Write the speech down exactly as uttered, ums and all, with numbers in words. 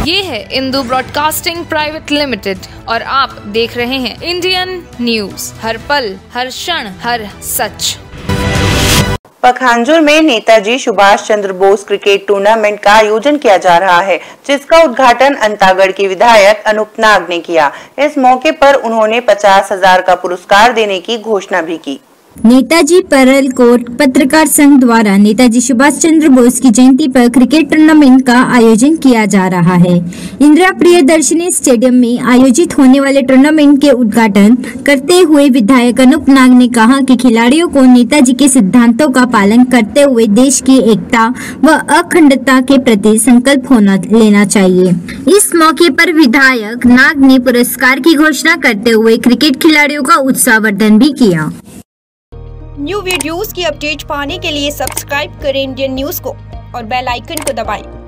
ये है Indu broadcasting private limited और आप देख रहे हैं इंडियन न्यूज, हर पल, हर क्षण, हर सच। पखांजूर में नेताजी सुभाष चंद्र बोस क्रिकेट टूर्नामेंट का आयोजन किया जा रहा है, जिसका उद्घाटन अंतागढ़ के विधायक अनूप नाग ने किया। इस मौके पर उन्होंने पचास हजार का पुरस्कार देने की घोषणा भी की। नेताजी परलकोट पत्रकार संघ द्वारा नेताजी सुभाष चंद्र बोस की जयंती पर क्रिकेट टूर्नामेंट का आयोजन किया जा रहा है। इंदिरा प्रियदर्शनी स्टेडियम में आयोजित होने वाले टूर्नामेंट के उद्घाटन करते हुए विधायक अनूप नाग ने कहा कि खिलाड़ियों को नेताजी के सिद्धांतों का पालन करते हुए देश की एकता व अखंडता के प्रति संकल्प होना लेना चाहिए। इस मौके पर विधायक नाग ने पुरस्कार की घोषणा करते हुए क्रिकेट खिलाड़ियों का उत्साहवर्धन भी किया। न्यू वीडियोस की अपडेट पाने के लिए सब्सक्राइब करें इंडियन न्यूज को और बेल आइकन को दबाएं।